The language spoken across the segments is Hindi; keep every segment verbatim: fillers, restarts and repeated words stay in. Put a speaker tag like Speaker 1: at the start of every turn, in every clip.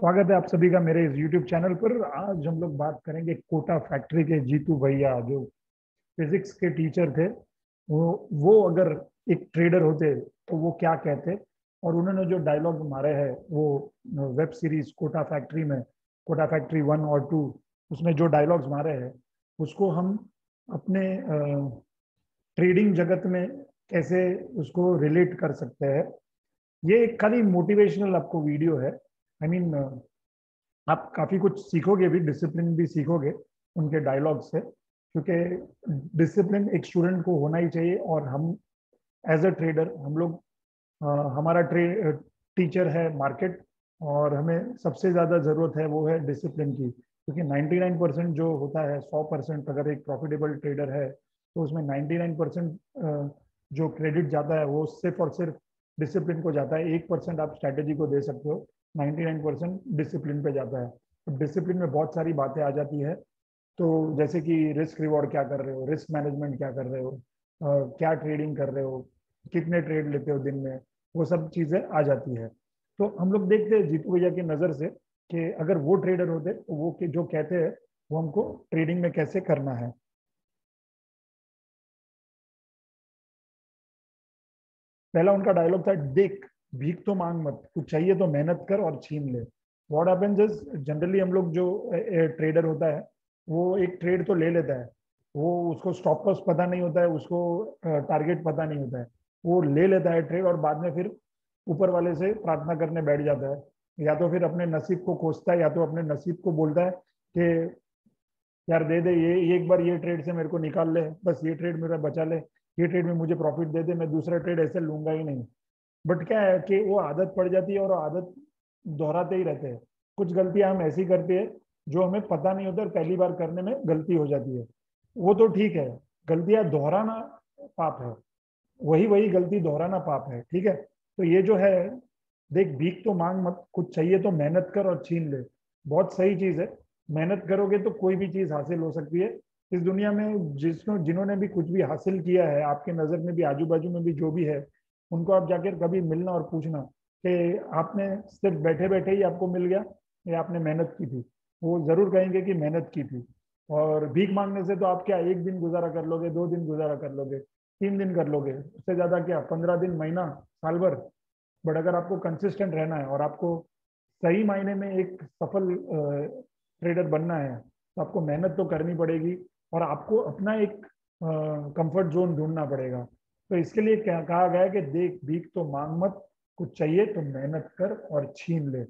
Speaker 1: स्वागत है आप सभी का मेरे इस यूट्यूब चैनल पर। आज हम लोग बात करेंगे कोटा फैक्ट्री के जीतू भैया, जो फिजिक्स के टीचर थे। वो वो अगर एक ट्रेडर होते तो वो क्या कहते। और उन्होंने जो डायलॉग मारे हैं वो वेब सीरीज कोटा फैक्ट्री में, कोटा फैक्ट्री वन और टू, उसमें जो डायलॉग्स मारे हैं उसको हम अपने ट्रेडिंग जगत में कैसे उसको रिलेट कर सकते हैं। ये एक खाली मोटिवेशनल आपको वीडियो है। आई I मीन mean, आप काफी कुछ सीखोगे भी, डिसिप्लिन भी सीखोगे उनके डायलॉग से, क्योंकि डिसिप्लिन एक स्टूडेंट को होना ही चाहिए। और हम एज अ ट्रेडर हम लोग, अ, हमारा ट्रे टीचर है मार्केट, और हमें सबसे ज्यादा जरूरत है वो है डिसिप्लिन की। क्योंकि निन्यानवे परसेंट जो होता है, सौ परसेंट अगर एक प्रॉफिटेबल ट्रेडर है तो उसमें निन्यानवे परसेंट जो क्रेडिट जाता है वो सिर्फ और सिर्फ डिसिप्लिन को जाता है। एक परसेंट आप स्ट्रैटेजी को दे सकते हो, निन्यानवे परसेंट डिसिप्लिन पे जाता है। तो डिसिप्लिन में बहुत सारी बातें आ जाती है। तो जैसे कि रिस्क रिवॉर्ड क्या कर रहे हो, रिस्क मैनेजमेंट क्या कर रहे हो, अ, क्या ट्रेडिंग कर रहे हो, कितने ट्रेड लेते हो दिन में, वो सब चीजें आ जाती है। तो हम लोग देखते हैं जीतू भैया की नजर से कि अगर वो ट्रेडर होते तो वो के जो कहते हैं वो हमको ट्रेडिंग में कैसे करना है। पहला उनका डायलॉग था, देख भीख तो मांग मत, कुछ चाहिए तो मेहनत कर और छीन ले। व्हाट हैपेंस इज, जनरली हम लोग जो ट्रेडर होता है वो एक ट्रेड तो ले लेता है, वो उसको स्टॉप लॉस पता नहीं होता है, उसको टारगेट पता नहीं होता है, वो ले लेता है ट्रेड और बाद में फिर ऊपर वाले से प्रार्थना करने बैठ जाता है। या तो फिर अपने नसीब को कोसता है, या तो अपने नसीब को बोलता है कि यार दे दे, ये ये एक बार ये ट्रेड से मेरे को निकाल ले, बस ये ट्रेड मेरा बचा ले, ये ट्रेड में मुझे प्रॉफिट दे दे, मैं दूसरा ट्रेड ऐसे लूंगा ही नहीं। बट क्या है कि वो आदत पड़ जाती है और आदत दोहराते ही रहते हैं। कुछ गलतियां हम ऐसी करते हैं जो हमें पता नहीं होता और पहली बार करने में गलती हो जाती है। वो तो ठीक है, गलतियां दोहराना पाप है, वही वही गलती दोहराना पाप है, ठीक है। तो ये जो है, देख भीख तो मांग मत, कुछ चाहिए तो मेहनत कर और छीन ले, बहुत सही चीज है। मेहनत करोगे तो कोई भी चीज हासिल हो सकती है इस दुनिया में। जिसने जिन्होंने भी कुछ भी हासिल किया है आपके नजर में भी, आजू बाजू में भी जो भी है, उनको आप जाकर कभी मिलना और पूछना कि आपने सिर्फ बैठे बैठे ही आपको मिल गया या आपने मेहनत की थी। वो जरूर कहेंगे कि मेहनत की थी। और भीख मांगने से तो आप क्या एक दिन गुजारा कर लोगे, दो दिन गुजारा कर लोगे, तीन दिन कर लोगे, उससे ज्यादा क्या पंद्रह दिन, महीना, साल भर। बट अगर आपको कंसिस्टेंट रहना है और आपको सही मायने में एक सफल ट्रेडर बनना है तो आपको मेहनत तो करनी पड़ेगी और आपको अपना एक कंफर्ट जोन ढूंढना पड़ेगा। तो इसके लिए क्या कहा गया है कि देख भीख तो मांग मत, कुछ चाहिए तो मेहनत कर और छीन ले।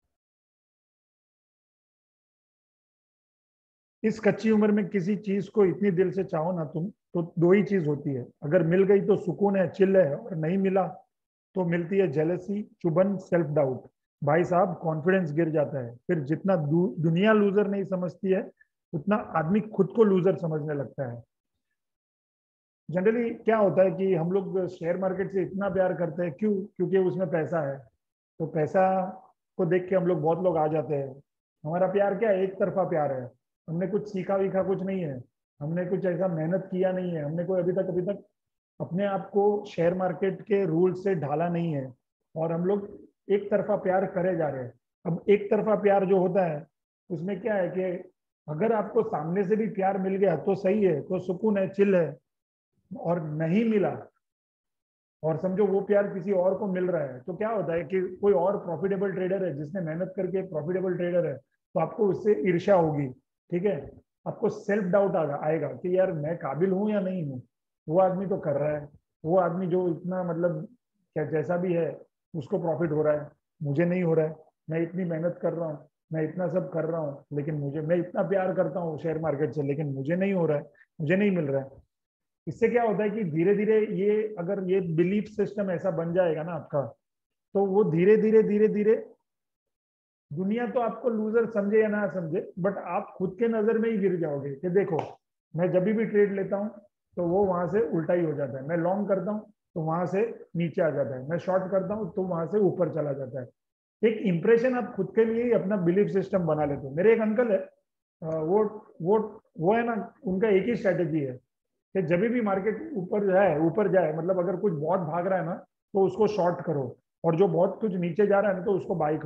Speaker 1: इस कच्ची उम्र में किसी चीज को इतनी दिल से चाहो ना तुम, तो दो ही चीज होती है, अगर मिल गई तो सुकून है, चिल है, और नहीं मिला तो मिलती है जेलसी, चुभन, सेल्फ डाउट। भाई साहब कॉन्फिडेंस गिर जाता है फिर। जितना दु, दुनिया लूजर नहीं समझती है उतना आदमी खुद को लूजर समझने लगता है। जनरली क्या होता है कि हम लोग शेयर मार्केट से इतना प्यार करते हैं, क्यों? क्योंकि उसमें पैसा है। तो पैसा को देख के हम लोग, बहुत लोग आ जाते हैं। हमारा प्यार क्या है, एक तरफा प्यार है। हमने कुछ सीखा वीखा कुछ नहीं है, हमने कुछ ऐसा मेहनत किया नहीं है, हमने कोई अभी तक अभी तक अपने आप को शेयर मार्केट के रूल से ढाला नहीं है। और हम लोग एक तरफा प्यार करे जा रहे हैं। अब एक तरफा प्यार जो होता है उसमें क्या है कि अगर आपको सामने से भी प्यार मिल गया तो सही है, तो सुकून है, चिल है। और नहीं मिला और समझो वो प्यार किसी और को मिल रहा है, तो क्या होता है कि कोई और प्रॉफिटेबल ट्रेडर है जिसने मेहनत करके एक प्रॉफिटेबल ट्रेडर है, तो आपको उससे ईर्ष्या होगी, ठीक है। आपको सेल्फ डाउट आएगा कि यार मैं काबिल हूं या नहीं हूँ। वो आदमी तो कर रहा है, वो आदमी जो इतना मतलब क्या जैसा भी है उसको प्रॉफिट हो रहा है, मुझे नहीं हो रहा है। मैं इतनी मेहनत कर रहा हूँ, मैं इतना सब कर रहा हूँ, लेकिन मुझे, मैं इतना प्यार करता हूँ शेयर मार्केट से, लेकिन मुझे नहीं हो रहा है, मुझे नहीं मिल रहा है। इससे क्या होता है कि धीरे धीरे ये, अगर ये बिलीफ सिस्टम ऐसा बन जाएगा ना आपका, तो वो धीरे धीरे धीरे धीरे दुनिया तो आपको लूजर समझे या ना समझे, बट आप खुद के नजर में ही गिर जाओगे कि देखो मैं जब भी ट्रेड लेता हूँ तो वो वहां से उल्टा ही हो जाता है, मैं लॉन्ग करता हूँ तो वहां से नीचे आ जाता है, मैं शॉर्ट करता हूँ तो वहां से ऊपर चला जाता है। एक इंप्रेशन आप खुद के लिए ही अपना बिलीफ सिस्टम बना लेते हो। मेरे एक अंकल है, वो वो वो है ना, उनका एक ही स्ट्रेटेजी है कि जब भी मार्केट ऊपर जाए, ऊपर जाए मतलब अगर कुछ बहुत भाग रहा है ना तो उसको शॉर्ट करो, और जो बहुत कुछ नीचे जा रहा है ना तो उसको बाई करो।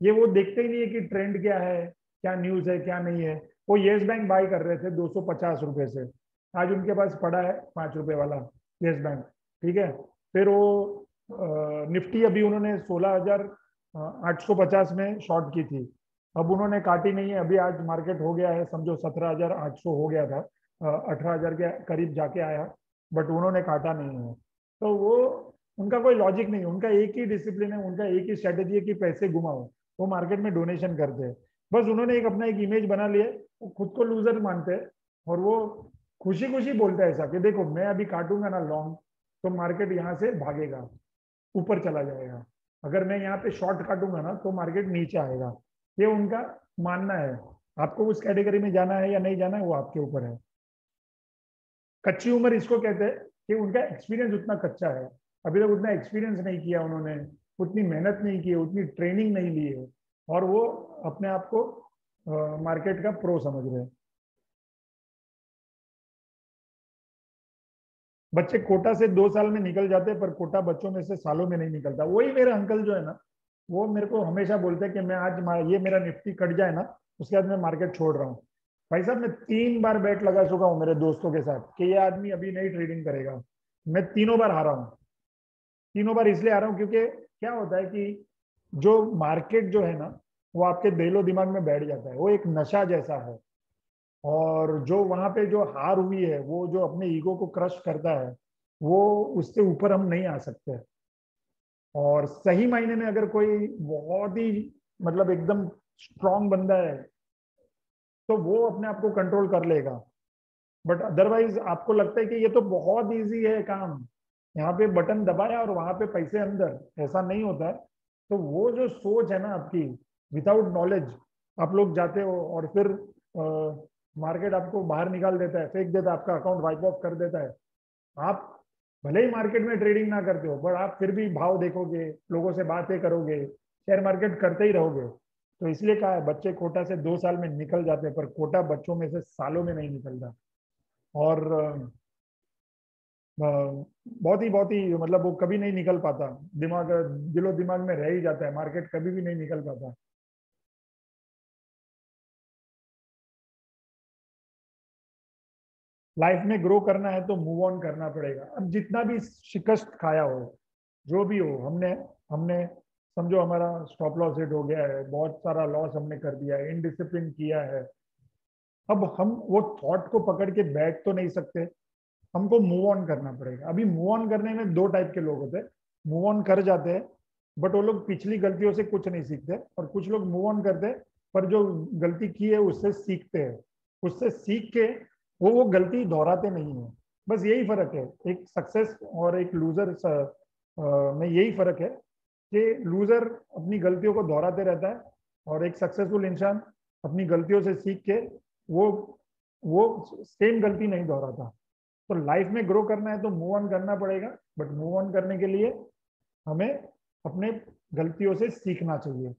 Speaker 1: ये वो देखते ही नहीं है कि ट्रेंड क्या है, क्या न्यूज है, क्या नहीं है। वो येस बैंक बाय कर रहे थे दो सौ पचास रुपए से, आज उनके पास पड़ा है पांच रुपए वाला येस बैंक। ठीक है। फिर वो निफ्टी अभी उन्होंने सोलह हजार आठ सौ पचास में शॉर्ट की थी, अब उन्होंने काटी नहीं है। अभी आज मार्केट हो गया है समझो सत्रह हजार आठ सौ हो गया था, अठारह हजार के करीब जाके आया, बट उन्होंने काटा नहीं है। तो वो उनका कोई लॉजिक नहीं है, उनका एक ही डिसिप्लिन है, उनका एक ही स्ट्रेटेजी है कि पैसे घुमाओ। वो मार्केट में डोनेशन करते हैं, बस उन्होंने एक अपना एक इमेज बना लिया, वो खुद को लूजर मानते हैं। और वो खुशी खुशी बोलता है ऐसा कि देखो मैं अभी काटूंगा ना लॉन्ग, तो मार्केट यहाँ से भागेगा, ऊपर चला जाएगा। अगर मैं यहाँ पे शॉर्ट काटूंगा ना तो मार्केट नीचे आएगा। ये उनका मानना है। आपको उस कैटेगरी में जाना है या नहीं जाना है वो आपके ऊपर है। कच्ची उम्र इसको कहते हैं कि उनका एक्सपीरियंस उतना कच्चा है, अभी तक उतना एक्सपीरियंस नहीं किया उन्होंने, उतनी मेहनत नहीं की है, उतनी ट्रेनिंग नहीं ली है, और वो अपने आप को मार्केट का प्रो समझ रहे हैं। बच्चे कोटा से दो साल में निकल जाते हैं, पर कोटा बच्चों में से सालों में नहीं निकलता। वही मेरे अंकल जो है ना, वो मेरे को हमेशा बोलते हैं कि मैं आज ये मेरा निफ्टी कट जाए ना, उसके बाद मैं मार्केट छोड़ रहा हूँ। भाई साहब मैं तीन बार बैट लगा चुका हूँ मेरे दोस्तों के साथ कि ये आदमी अभी नहीं ट्रेडिंग करेगा, मैं तीनों बार हारा हूँ। तीनों बार इसलिए आ रहा हूँ क्योंकि क्या होता है कि जो मार्केट जो है ना, वो आपके दिलो दिमाग में बैठ जाता है, वो एक नशा जैसा है। और जो वहां पे जो हार हुई है, वो जो अपने ईगो को क्रश करता है, वो उससे ऊपर हम नहीं आ सकते। और सही मायने में अगर कोई बहुत ही मतलब एकदम स्ट्रांग बंदा है तो वो अपने आप को कंट्रोल कर लेगा। बट अदरवाइज आपको लगता है कि ये तो बहुत इजी है काम, यहाँ पे बटन दबाया और वहां पे पैसे अंदर, ऐसा नहीं होता है। तो वो जो सोच है ना आपकी, विदाउट नॉलेज आप लोग जाते हो और फिर मार्केट आपको बाहर निकाल देता है, फेंक देता है, आपका अकाउंट वाइप ऑफ कर देता है। आप भले ही मार्केट में ट्रेडिंग ना करते हो, पर आप फिर भी भाव देखोगे, लोगों से बातें करोगे, शेयर मार्केट करते ही रहोगे। तो इसलिए कहा है बच्चे कोटा से दो साल में निकल जाते हैं, पर कोटा बच्चों में से सालों में नहीं निकलता। और बहुत ही बहुत ही मतलब वो कभी नहीं निकल पाता, दिमाग दिलो दिमाग में रह ही जाता है, मार्केट कभी भी नहीं निकल पाता। लाइफ में ग्रो करना है तो मूव ऑन करना पड़ेगा। अब जितना भी शिकस्त खाया हो, जो भी हो, हमने हमने समझो हमारा स्टॉप लॉस हिट हो गया है, बहुत सारा लॉस हमने कर दिया है, इनडिसिप्लिन किया है। अब हम वो थॉट को पकड़ के बैठ तो नहीं सकते, हमको मूव ऑन करना पड़ेगा। अभी मूव ऑन करने में दो टाइप के लोग होते हैं। मूव ऑन कर जाते हैं बट वो लोग पिछली गलतियों से कुछ नहीं सीखते, और कुछ लोग मूव ऑन करते हैं पर जो गलती की है उससे सीखते हैं, उससे सीख के वो वो गलती दोहराते नहीं है। बस यही फर्क है एक सक्सेस और एक लूजर में, यही फर्क है कि लूजर अपनी गलतियों को दोहराते रहता है और एक सक्सेसफुल इंसान अपनी गलतियों से सीख के वो वो सेम गलती नहीं दोहराता। तो लाइफ में ग्रो करना है तो मूव ऑन करना पड़ेगा, बट मूव ऑन करने के लिए हमें अपने गलतियों से सीखना चाहिए।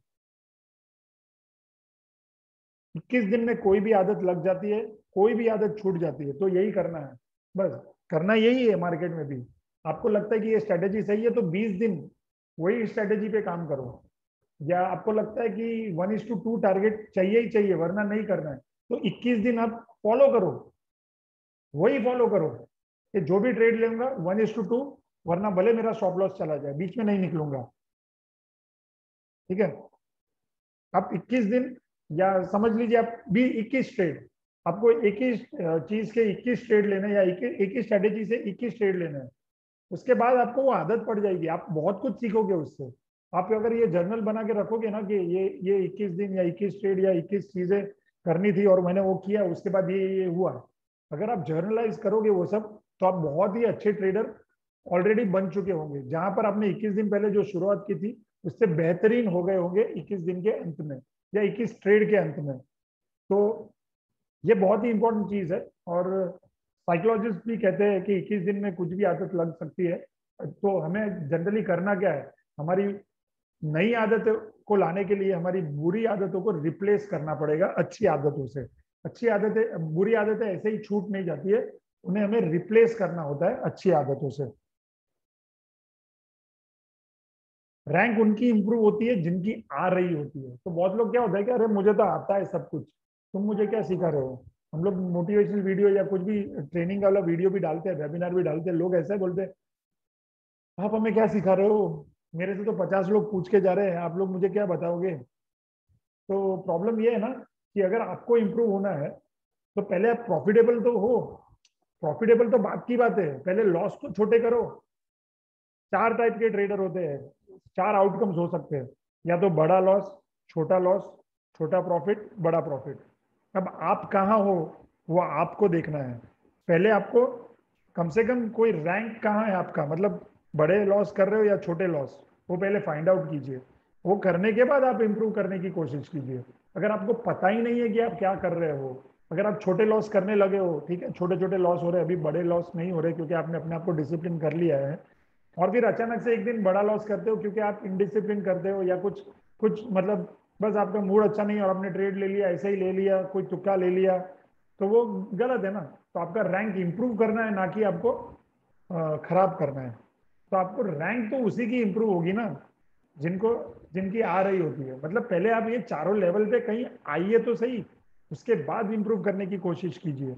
Speaker 1: इक्कीस दिन में कोई भी आदत लग जाती है, कोई भी आदत छूट जाती है, तो यही करना है। बस करना यही है मार्केट में भी। आपको लगता है कि ये स्ट्रेटेजी सही है तो बीस दिन वही स्ट्रेटेजी पे काम करो। या आपको लगता है कि one is to two target चाहिए ही चाहिए वरना नहीं करना है, तो इक्कीस दिन आप फॉलो करो, वही फॉलो करो कि जो भी ट्रेड लूंगा वन इज टू टू, वरना भले मेरा स्टॉप लॉस चला जाए, बीच में नहीं निकलूंगा। ठीक है। आप इक्कीस दिन या समझ लीजिए आप भी इक्कीस ट्रेड, आपको एक ही चीज के इक्कीस ट्रेड लेने या एक ही स्ट्रेटेजी से इक्कीस ट्रेड लेने हैं। उसके बाद आपको वो आदत पड़ जाएगी, आप बहुत कुछ सीखोगे उससे। आप अगर ये जर्नल बना के रखोगे ना कि ये ये इक्कीस दिन या इक्कीस ट्रेड या इक्कीस चीजें करनी थी और मैंने वो किया, उसके बाद ये ये हुआ, अगर आप जर्नलाइज करोगे वो सब, तो आप बहुत ही अच्छे ट्रेडर ऑलरेडी बन चुके होंगे। जहां पर आपने इक्कीस दिन पहले जो शुरुआत की थी उससे बेहतरीन हो गए होंगे इक्कीस दिन के अंत में या इक्कीस ट्रेड के अंत में। तो ये बहुत ही इंपॉर्टेंट चीज है। और साइकोलॉजिस्ट भी कहते हैं कि इक्कीस दिन में कुछ भी आदत लग सकती है। तो हमें जनरली करना क्या है, हमारी नई आदत को लाने के लिए हमारी बुरी आदतों को रिप्लेस करना पड़ेगा अच्छी आदतों से। अच्छी आदतें, बुरी आदतें ऐसे ही छूट नहीं जाती है, उन्हें हमें रिप्लेस करना होता है अच्छी आदतों से। रैंक उनकी इंप्रूव होती है जिनकी आ रही होती है। तो बहुत लोग क्या होता है कि अरे मुझे तो आता है सब कुछ, तुम मुझे क्या सिखा रहे हो। हम लोग मोटिवेशनल वीडियो या कुछ भी ट्रेनिंग वाला वीडियो भी डालते हैं, वेबिनार भी डालते हैं, लोग ऐसा बोलते हैं आप हमें क्या सिखा रहे हो, मेरे से तो पचास लोग पूछ के जा रहे हैं, आप लोग मुझे क्या बताओगे। तो प्रॉब्लम ये है ना कि अगर आपको इम्प्रूव होना है तो पहले आप प्रॉफिटेबल तो हो। प्रॉफिटेबल तो बात की बात है, पहले लॉस को छोटे करो। चार टाइप के ट्रेडर होते हैं, चार आउटकम्स हो सकते हैं, या तो बड़ा लॉस, छोटा लॉस, छोटा प्रॉफिट, बड़ा प्रॉफिट। अब आप कहाँ हो वो आपको देखना है। पहले आपको कम से कम कोई रैंक कहाँ है आपका, मतलब बड़े लॉस कर रहे हो या छोटे लॉस, वो पहले फाइंड आउट कीजिए। वो करने के बाद आप इंप्रूव करने की कोशिश कीजिए। अगर आपको पता ही नहीं है कि आप क्या कर रहे हो, अगर आप छोटे लॉस करने लगे हो, ठीक है, छोटे छोटे लॉस हो रहे हैं, अभी बड़े लॉस नहीं हो रहे क्योंकि आपने अपने आप को डिसिप्लिन कर लिया है, और फिर अचानक से एक दिन बड़ा लॉस करते हो क्योंकि आप इनडिसिप्लिन करते हो या कुछ कुछ मतलब बस आपका मूड अच्छा नहीं है और आपने ट्रेड ले लिया, ऐसे ही ले लिया, कोई तुक्का ले लिया, तो वो गलत है ना। तो आपका रैंक इंप्रूव करना है, ना कि आपको अ, खराब करना है। तो आपको रैंक तो उसी की इंप्रूव होगी ना जिनको जिनकी आ रही होती है। मतलब पहले आप ये चारों लेवल पे कहीं आइए तो सही, उसके बाद इंप्रूव करने की कोशिश कीजिए।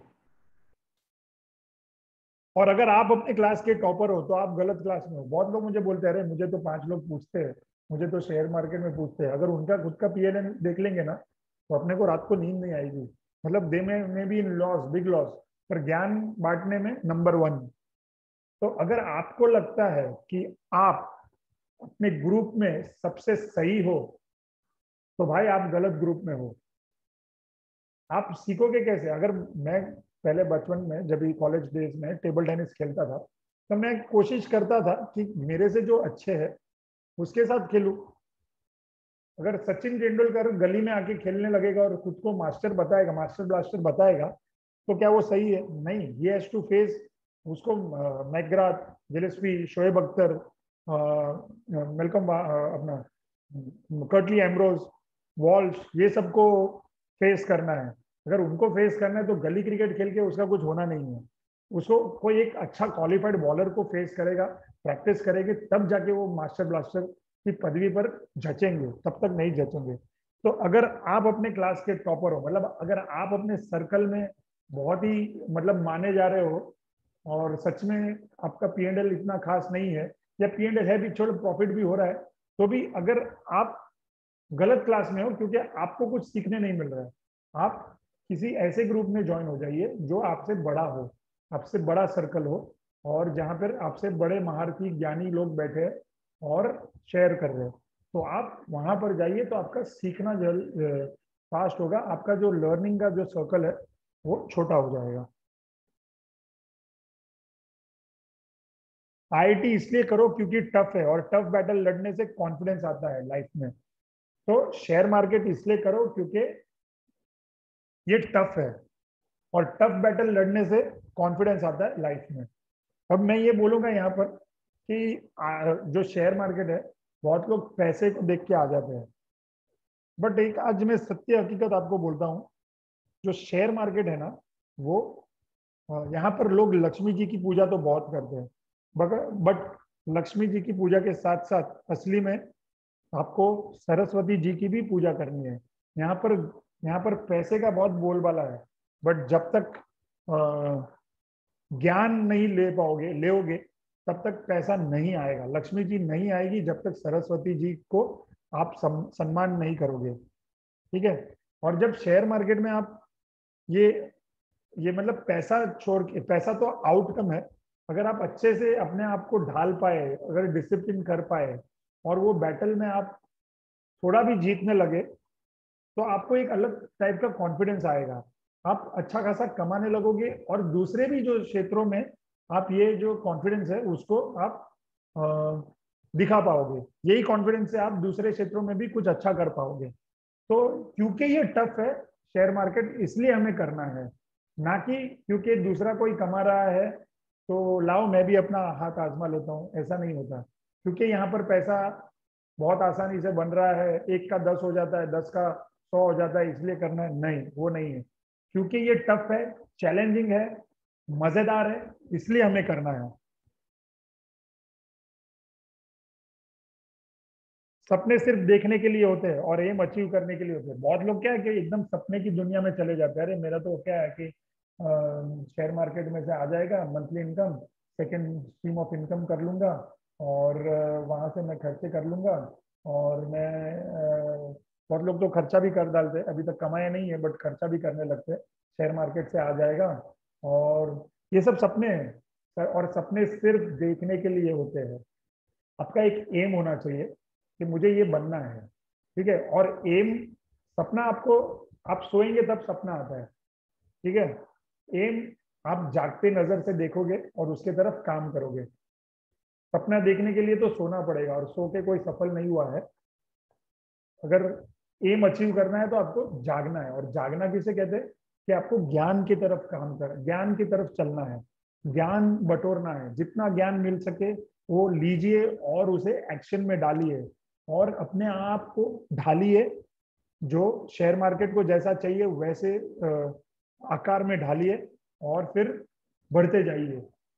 Speaker 1: और अगर आप अपने क्लास के टॉपर हो तो आप गलत क्लास में हो। बहुत लोग मुझे बोलते हैं अरे मुझे तो पांच लोग पूछते हैं, मुझे तो शेयर मार्केट में पूछते हैं। अगर उनका खुद का पीएनएल देख लेंगे ना तो अपने को रात को नींद नहीं आएगी। मतलब दे में may be in loss, big loss, पर ज्ञान बांटने में नंबर वन। तो अगर आपको लगता है कि आप अपने ग्रुप में सबसे सही हो तो भाई आप गलत ग्रुप में हो। आप सीखोगे कैसे? अगर मैं पहले बचपन में जब भी कॉलेज डेज में टेबल टेनिस खेलता था तो मैं कोशिश करता था कि मेरे से जो अच्छे है उसके साथ खेलूं। अगर सचिन तेंदुलकर गली में आके खेलने लगेगा और खुद को मास्टर बताएगा, मास्टर ब्लास्टर बताएगा, तो क्या वो सही है? नहीं, ये हैज टू फेस उसको McGrath, Gillespie, Shoaib Akhtar, Malcolm, अपना कर्टली एम्ब्रोज, वॉल्श, ये सबको फेस करना है। अगर उनको फेस करना है तो गली क्रिकेट खेल के उसका कुछ होना नहीं है। उसको कोई एक अच्छा क्वालिफाइड बॉलर को फेस करेगा, प्रैक्टिस करेंगे, तब जाके वो मास्टर ब्लास्टर की पदवी पर जचेंगे, तब तक नहीं जचेंगे। तो अगर आप अपने क्लास के टॉपर हो, मतलब अगर आप अपने सर्कल में बहुत ही मतलब माने जा रहे हो और सच में आपका पी एंड एल इतना खास नहीं है, या पी एंड एल है भी, चलो प्रॉफिट भी हो रहा है, तो भी अगर आप गलत क्लास में हो क्योंकि आपको कुछ सीखने नहीं मिल रहा है, आप किसी ऐसे ग्रुप में ज्वाइन हो जाइए जो आपसे बड़ा हो, आपसे बड़ा सर्कल हो, और जहां पर आपसे बड़े महारथी ज्ञानी लोग बैठे और शेयर कर रहे हैं। तो आप वहां पर जाइए तो आपका सीखना जल फास्ट होगा, आपका जो लर्निंग का जो सर्कल है वो छोटा हो जाएगा। आईआईटी इसलिए करो क्योंकि टफ है, और टफ बैटल लड़ने से कॉन्फिडेंस आता है लाइफ में। तो शेयर मार्केट इसलिए करो क्योंकि ये टफ है, और टफ बैटल लड़ने से कॉन्फिडेंस आता है लाइफ में। अब मैं ये बोलूंगा यहाँ पर कि आ, जो शेयर मार्केट है, बहुत लोग पैसे को देख के आ जाते हैं, बट एक आज मैं सत्य हकीकत आपको बोलता हूँ। जो शेयर मार्केट है ना, वो अ, यहाँ पर लोग लक्ष्मी जी की पूजा तो बहुत करते हैं, बट बट लक्ष्मी जी की पूजा के साथ साथ असली में आपको सरस्वती जी की भी पूजा करनी है। यहाँ पर यहाँ पर पैसे का बहुत बोलबाला है, बट जब तक अ, ज्ञान नहीं ले पाओगे, लेओगे, तब तक पैसा नहीं आएगा, लक्ष्मी जी नहीं आएगी जब तक सरस्वती जी को आप सम, सम्मान नहीं करोगे। ठीक है। और जब शेयर मार्केट में आप ये ये मतलब पैसा छोड़ के, पैसा तो आउटकम है, अगर आप अच्छे से अपने आप को ढाल पाए, अगर डिसिप्लिन कर पाए, और वो बैटल में आप थोड़ा भी जीतने लगे, तो आपको एक अलग टाइप का कॉन्फिडेंस आएगा। आप अच्छा खासा कमाने लगोगे, और दूसरे भी जो क्षेत्रों में आप ये जो कॉन्फिडेंस है उसको आप अ, दिखा पाओगे। यही कॉन्फिडेंस से आप दूसरे क्षेत्रों में भी कुछ अच्छा कर पाओगे। तो क्योंकि ये टफ है शेयर मार्केट, इसलिए हमें करना है, ना कि क्योंकि दूसरा कोई कमा रहा है तो लाओ मैं भी अपना हाथ आजमा लेता हूँ। ऐसा नहीं होता, क्योंकि यहाँ पर पैसा बहुत आसानी से बन रहा है, एक का दस हो जाता है, दस का सौ हो जाता है, इसलिए करना है, नहीं, वो नहीं है। क्योंकि ये टफ है, चैलेंजिंग है, मजेदार है, इसलिए हमें करना है। सपने सिर्फ देखने के लिए होते हैं और एम अचीव करने के लिए होते हैं। बहुत लोग क्या है कि एकदम सपने की दुनिया में चले जाते हैं, अरे मेरा तो क्या है कि शेयर मार्केट में से आ जाएगा monthly income, second stream of income कर लूंगा और वहां से मैं खर्चे कर लूंगा। और मैं अ, बहुत लोग तो खर्चा भी कर डालते हैं, अभी तक कमाया नहीं है बट खर्चा भी करने लगते हैं, शेयर मार्केट से आ जाएगा। और ये सब सपने हैं और सपने सिर्फ देखने के लिए होते हैं। आपका एक एम होना चाहिए कि मुझे ये बनना है, ठीक है। और एम, सपना आपको, आप सोएंगे तब सपना आता है, ठीक है। एम आप जागते नजर से देखोगे और उसके तरफ काम करोगे। सपना देखने के लिए तो सोना पड़ेगा और सो के कोई सफल नहीं हुआ है। अगर एम अचीव करना है तो आपको जागना है, और जागना किसे कहते हैं कि आपको ज्ञान की तरफ काम कर, ज्ञान की तरफ चलना है, ज्ञान बटोरना है। जितना ज्ञान मिल सके वो लीजिए और उसे एक्शन में डालिए और अपने आप को ढालिए, जो शेयर मार्केट को जैसा चाहिए वैसे आकार में ढालिए और फिर बढ़ते जाइए।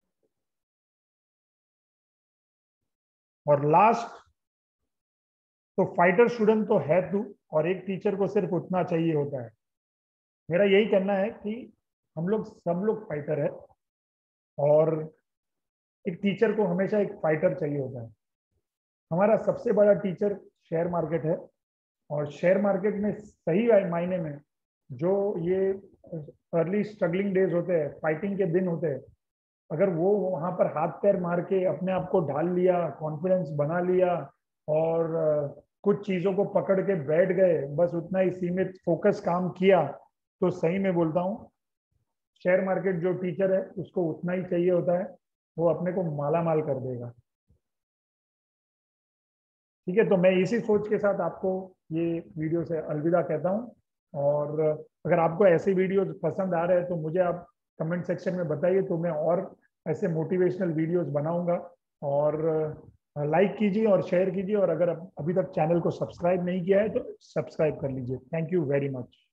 Speaker 1: और लास्ट, तो फाइटर स्टूडेंट तो है तू, और एक टीचर को सिर्फ उतना चाहिए होता है। मेरा यही कहना है कि हम लोग सब लोग फाइटर है और एक टीचर को हमेशा एक फाइटर चाहिए होता है। हमारा सबसे बड़ा टीचर शेयर मार्केट है, और शेयर मार्केट में सही मायने में जो ये अर्ली स्ट्रगलिंग डेज होते हैं, फाइटिंग के दिन होते हैं, अगर वो वहां पर हाथ पैर मार के अपने आप को ढाल लिया, कॉन्फिडेंस बना लिया और कुछ चीजों को पकड़ के बैठ गए, बस उतना ही सीमित फोकस काम किया, तो सही में बोलता हूँ शेयर मार्केट जो टीचर है उसको उतना ही चाहिए होता है, वो अपने को माला माल कर देगा। ठीक है, तो मैं इसी सोच के साथ आपको ये वीडियो से अलविदा कहता हूँ। और अगर आपको ऐसे वीडियो पसंद आ रहे हैं तो मुझे आप कमेंट सेक्शन में बताइए, तो मैं और ऐसे मोटिवेशनल वीडियोस बनाऊंगा। और लाइक कीजिए और शेयर कीजिए, और अगर अभी तक चैनल को सब्सक्राइब नहीं किया है तो सब्सक्राइब कर लीजिए। Thank you very much.